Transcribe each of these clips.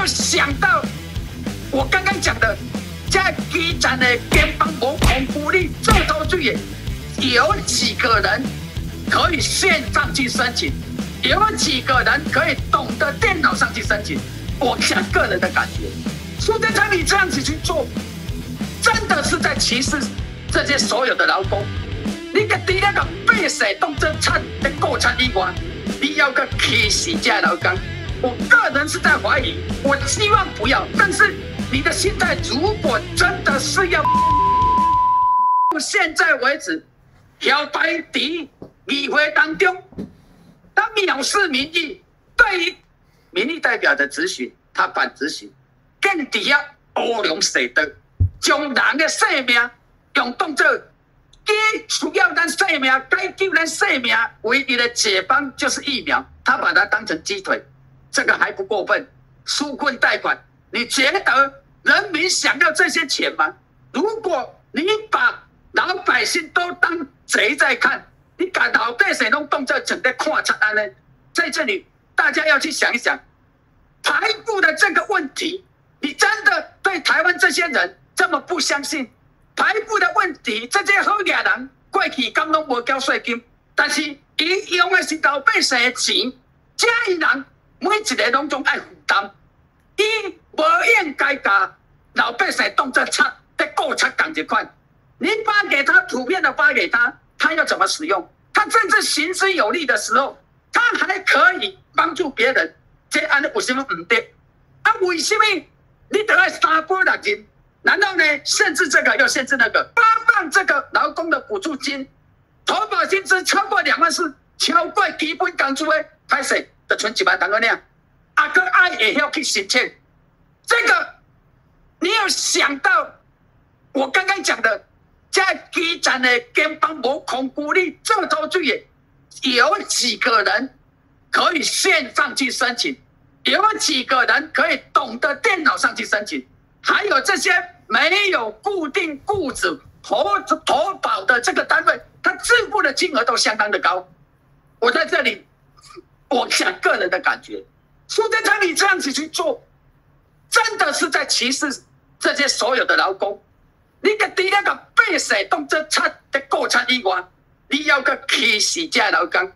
有想到我刚刚讲的，在基层的肩膀无控股力做周剧，有几个人可以线上去申请？有几个人可以懂得电脑上去申请？我想个人的感觉，苏贞昌你这样子去做，真的是在歧视这些所有的劳工。你个除了个被谁动真产的国产以外，你要个歧视这劳工，我个人是在怀疑，我希望不要。但是你的心态，如果真的是要，到现在为止，小白在议会当中，他藐视民意，对于民意代表的质询，他反质询，更底下乌龙蛇的，将人的性命用当作需要咱性命，该救咱性命唯一的解方就是疫苗，他把它当成鸡腿，这个还不过分。纾困贷款，你觉得人民想要这些钱吗？如果你把老百姓都当贼在看，你把老百姓都当作整个看惨案呢？在这里，大家要去想一想，排富的这个问题，你真的对台湾这些人这么不相信？排富的问题，这些好野人过去敢拢无交税金，但是伊用的是老百姓的钱，这些人每一个拢总爱负担，伊无应该把老百姓当作贼在购贼港一款。你发给他，普遍的发给他，他要怎么使用？他真正行之有力的时候，他还可以帮助别人，这安尼有什么不对？啊，为什么你得要3波6斤？难道呢？限制这个又限制那个，发放这个劳工的补助金，投保薪资超过24000，超过基本工资的，拍谁的存1万当个量，啊个爱也要去申请。这个你有想到我刚刚讲的，在基层的肩膀无控股力做周剧，有几个人可以线上去申请？有几个人可以懂得电脑上去申请？还有这些没有固定雇主投保的这个单位，他支付的金额都相当的高。我在这里，我想个人的感觉，苏贞昌你这样子去做，真的是在歧视这些所有的劳工。你个除了个被谁动这产的国产以外，你要个歧视这劳工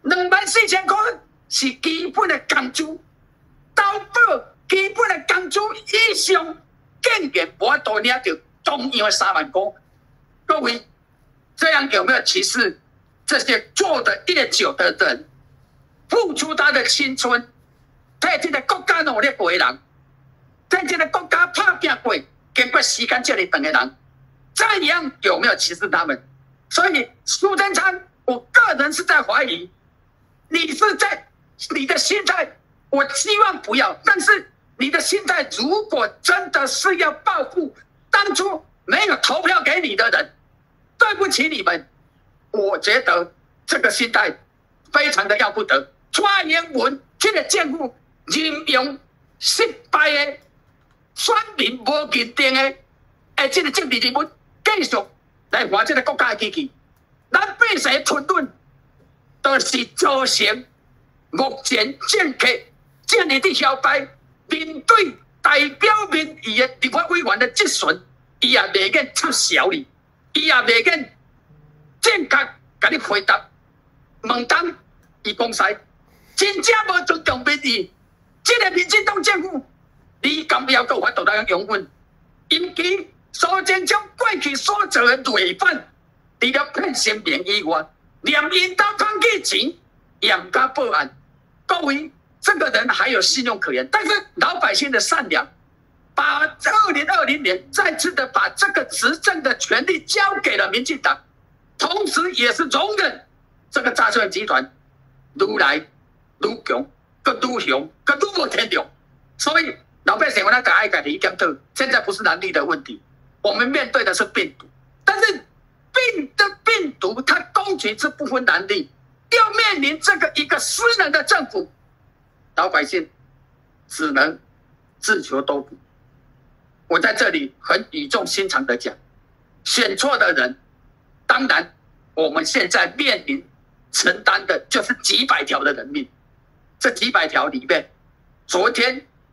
，24000块是基本的工资，投保基本的工资以上。竟然无法度领到中央的3万块，各位，这样有没有歧视这些做得越久的人，付出他的青春，替这个国家努力过的人，替这个国家打拼过，经过时间这么长的人，这样有没有歧视他们？所以苏贞昌，我个人是在怀疑，你的心态，我希望不要，但是。你的心态，如果真的是要报复当初没有投票给你的人，对不起你们，我觉得这个心态非常的要不得。蔡英文这个政府任用失败的、选民无认定的，这个政治人物继续来换这个国家的机器，咱百姓吞论，都是造成目前政客这样的小白。面对代表民意的立法委员的质询，伊也袂瘾插潲你，伊也袂瘾正确甲你回答。问当伊讲啥？真正无尊重民意，这个民进党政府，你敢要有法度来拥护？尤其苏贞昌过去所做的累犯，除了骗性命以外，连因兜通去钱，严加报案，各位。这个人还有信用可言，但是老百姓的善良，把2020年再次的把这个执政的权力交给了民进党，同时也是容忍这个诈骗集团愈来愈强，更愈凶，更愈无天良。所以老百姓我那个爱改的检讨，现在不是能力的问题，我们面对的是病毒，但是病毒它攻击是不分男女，要面临这个一个失能的政府。老百姓只能自求多福。我在这里很语重心长的讲，选错的人，当然我们现在面临承担的就是几百条的人命。这几百条里面，昨天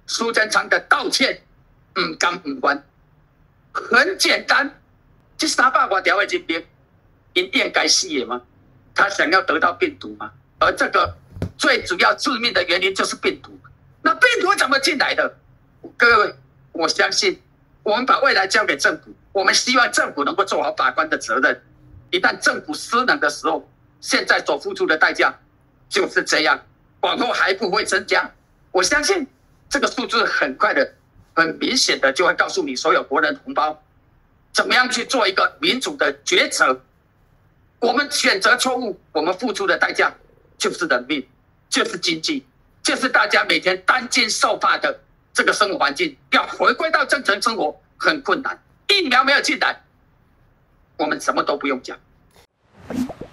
苏贞昌的道歉，唔甘唔关，很简单，这300多条的人民，因应该死的吗？他想要得到病毒吗？而这个最主要致命的原因就是病毒。那病毒怎么进来的？各位，我相信我们把未来交给政府，我们希望政府能够做好把关的责任。一旦政府失能的时候，现在所付出的代价就是这样，往后还不会增加。我相信这个数字很快的、很明显的就会告诉你所有国人同胞，怎么样去做一个民主的抉择。我们选择错误，我们付出的代价就是人命，就是经济，就是大家每天担惊受怕的这个生活环境，要回归到正常生活很困难。疫苗没有进来，我们什么都不用讲。